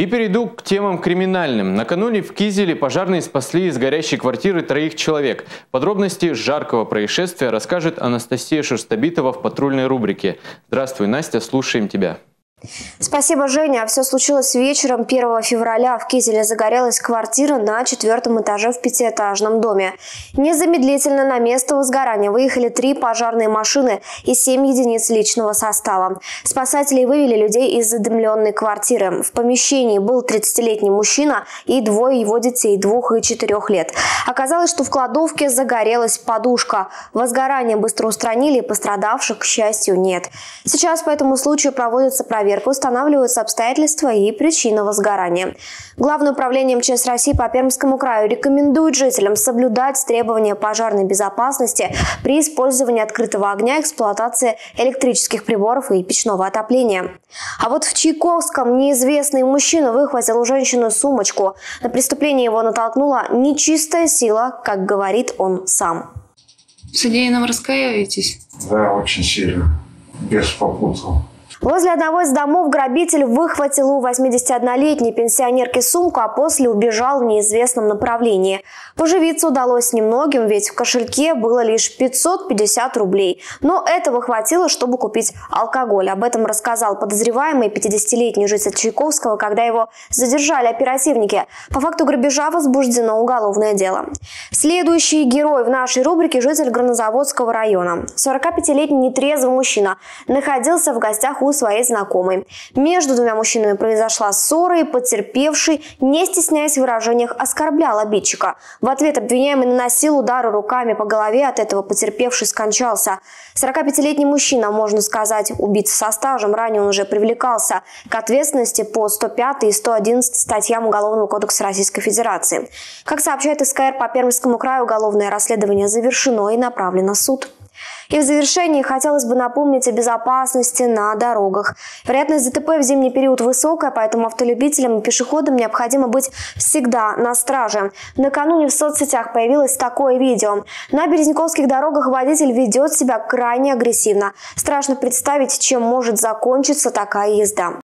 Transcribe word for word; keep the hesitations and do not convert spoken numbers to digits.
И перейду к темам криминальным. Накануне в Кизеле пожарные спасли из горящей квартиры троих человек. Подробности жаркого происшествия расскажет Анастасия Шерстобитова в патрульной рубрике. Здравствуй, Настя, слушаем тебя. Спасибо, Женя. Все случилось вечером первого февраля. В Кизеле загорелась квартира на четвертом этаже в пятиэтажном доме. Незамедлительно на место возгорания выехали три пожарные машины и семь единиц личного состава. Спасатели вывели людей из задымленной квартиры. В помещении был тридцатилетний мужчина и двое его детей, двух и четырех лет. Оказалось, что в кладовке загорелась подушка. Возгорание быстро устранили, пострадавших, к счастью, нет. Сейчас по этому случаю проводится проверка. Устанавливаются обстоятельства и причина возгорания. Главное управление эм че эс России по Пермскому краю рекомендует жителям соблюдать требования пожарной безопасности при использовании открытого огня, эксплуатации электрических приборов и печного отопления. А вот в Чайковском неизвестный мужчина выхватил у женщины сумочку. На преступление его натолкнула нечистая сила, как говорит он сам. В содеянном раскаиваетесь? Да, очень сильно. Без попутал. Возле одного из домов грабитель выхватил у восьмидесятиоднолетней пенсионерки сумку, а после убежал в неизвестном направлении. Поживиться удалось немногим, ведь в кошельке было лишь пятьсот пятьдесят рублей. Но этого хватило, чтобы купить алкоголь. Об этом рассказал подозреваемый пятидесятилетний житель Чайковского, когда его задержали оперативники. По факту грабежа возбуждено уголовное дело. Следующий герой в нашей рубрике – житель Горнозаводского района. сорокапятилетний нетрезвый мужчина находился в гостях у своей знакомой. Между двумя мужчинами произошла ссора, и потерпевший, не стесняясь в выражениях, оскорблял обидчика. В ответ обвиняемый наносил удары руками по голове, от этого потерпевший скончался. сорокапятилетний мужчина, можно сказать, убийца со стажем, ранее он уже привлекался к ответственности по сто пятой и сто одиннадцатой статьям Уголовного кодекса Российской Федерации. Как сообщает эс ка эр по Пермскому краю, уголовное расследование завершено и направлено в суд. И в завершении хотелось бы напомнить о безопасности на дорогах. Вероятность зэ тэ пэ в зимний период высокая, поэтому автолюбителям и пешеходам необходимо быть всегда на страже. Накануне в соцсетях появилось такое видео. На березняковских дорогах водитель ведет себя крайне агрессивно. Страшно представить, чем может закончиться такая езда.